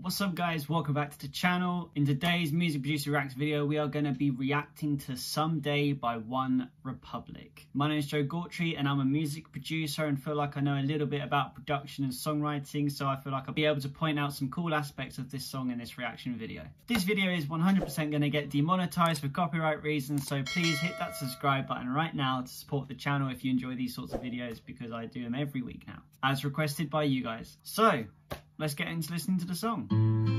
What's up guys, welcome back to the channel. In today's Music Producer Reacts video, we are going to be reacting to Someday by OneRepublic. My name is Joe Gautry and I'm a music producer and feel like I know a little bit about production and songwriting, so I feel like I'll be able to point out some cool aspects of this song in this reaction video. This video is 100% going to get demonetized for copyright reasons, so please hit that subscribe button right now to support the channel if you enjoy these sorts of videos, because I do them every week now, as requested by you guys. So, let's get into listening to the song.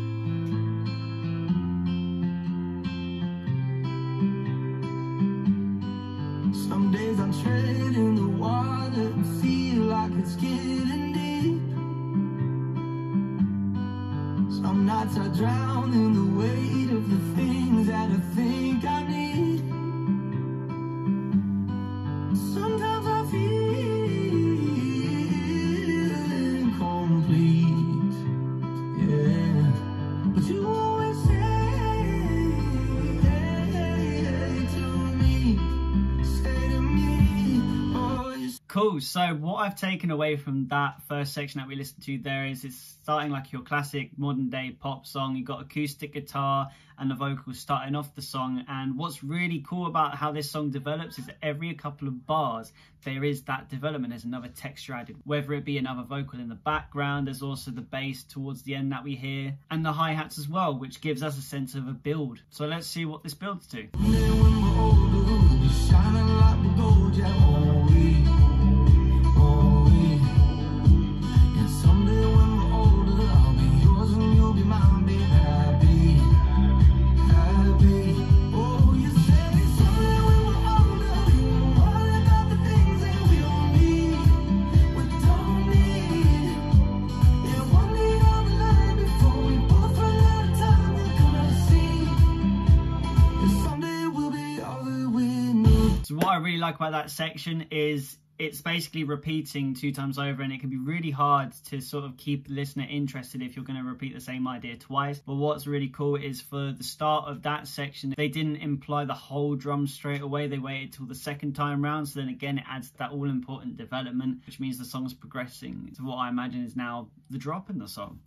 Some days I'm treading the water and feel like it's getting deep. Some nights I drown in the weight of the things that I think I need. Sometimes I feel incomplete, yeah. But you always say to me, cool, so what I've taken away from that first section that we listened to there is it's starting like your classic modern day pop song. You've got acoustic guitar and the vocals starting off the song, and what's really cool about how this song develops is that every couple of bars there is that development. There's another texture added, whether it be another vocal in the background. There's also the bass towards the end that we hear, and the hi-hats as well, which gives us a sense of a build. So let's see what this builds to. So what I really like about that section is it's basically repeating 2 times over, and it can be really hard to sort of keep the listener interested if you're going to repeat the same idea twice. But what's really cool is for the start of that section, they didn't imply the whole drum straight away. They waited till the second time round, so then again it adds that all-important development, which means the song's progressing to what I imagine is now the drop in the song.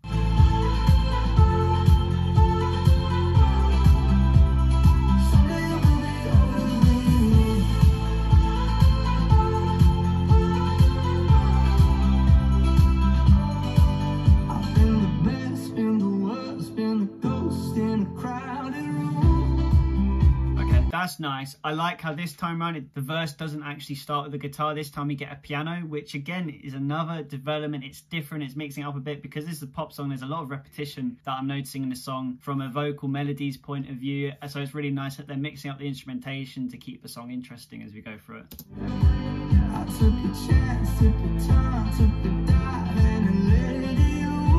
That's nice. I like how this time around the verse doesn't actually start with the guitar. This time we get a piano, which again is another development. It's different, it's mixing it up a bit, because this is a pop song. There's a lot of repetition that I'm noticing in the song from a vocal melodies point of view, so it's really nice that they're mixing up the instrumentation to keep the song interesting as we go through it. I took a chance, took a time, took a dive and let it you.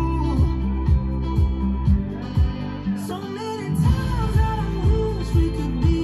So many times that I wish we could be.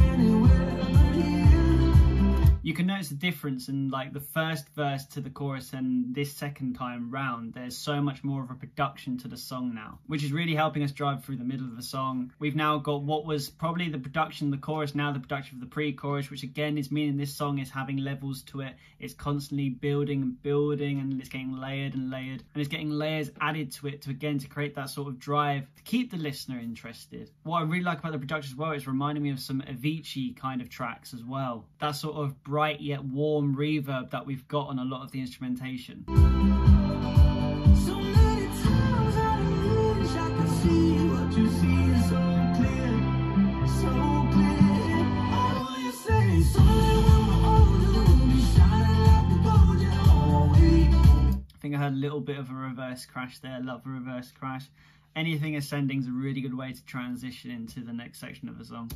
You can notice the difference in like the first verse to the chorus and this second time round. There's so much more of a production to the song now, which is really helping us drive through the middle of the song. We've now got what was probably the production of the chorus, now the production of the pre-chorus, which again is meaning this song is having levels to it. It's constantly building and building, and it's getting layered and layered, and it's getting layers added to it to again to create that sort of drive to keep the listener interested. What I really like about the production as well is reminding me of some Avicii kind of tracks as well. That sort of bright yet warm reverb that we've got on a lot of the instrumentation. So many times I wish I could see what you see so clear, so clear. Oh, you say someday when we're older we'll be shining like the gold, yeah, always. I think I heard a little bit of a reverse crash there. Love a reverse crash. Anything ascending is a really good way to transition into the next section of the song.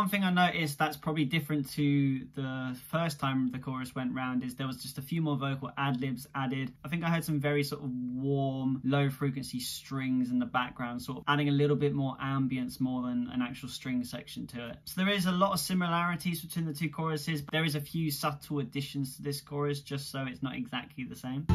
one thing I noticed that's probably different to the first time the chorus went round is there was just a few more vocal ad-libs added. I think I heard some very sort of warm, low frequency strings in the background, sort of adding a little bit more ambience more than an actual string section to it. So there is a lot of similarities between the two choruses, but there is a few subtle additions to this chorus just so it's not exactly the same.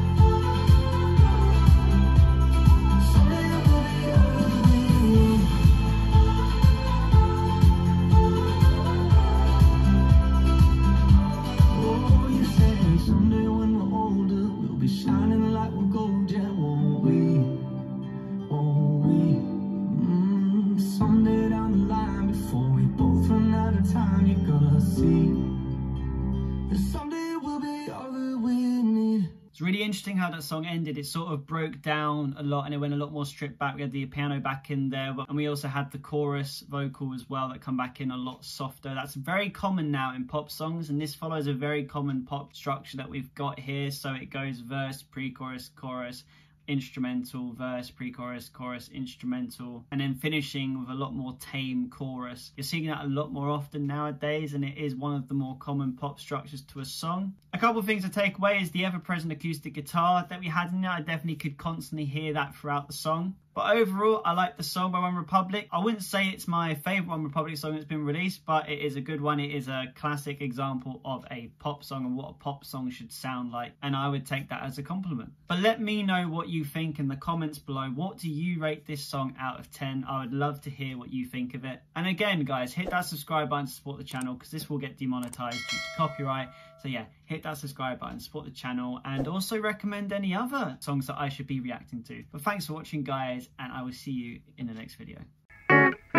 It's really interesting how that song ended. It sort of broke down a lot and it went a lot more stripped back. We had the piano back in there, and we also had the chorus vocal as well that come back in a lot softer. That's very common now in pop songs, and this follows a very common pop structure that we've got here. So it goes verse, pre-chorus, chorus, instrumental, verse, pre-chorus, chorus, instrumental, and then finishing with a lot more tame chorus. You're seeing that a lot more often nowadays, and it is one of the more common pop structures to a song. A couple of things to take away is the ever-present acoustic guitar that we had in there. I definitely could constantly hear that throughout the song. But overall, I like the song by OneRepublic. I wouldn't say it's my favourite OneRepublic song that's been released, but it is a good one. It is a classic example of a pop song and what a pop song should sound like, and I would take that as a compliment. But let me know what you think in the comments below. What do you rate this song out of 10? I would love to hear what you think of it. And again, guys, hit that subscribe button to support the channel, because this will get demonetized due to copyright. So yeah, hit that subscribe button, support the channel, and also recommend any other songs that I should be reacting to. But thanks for watching, guys, and I will see you in the next video.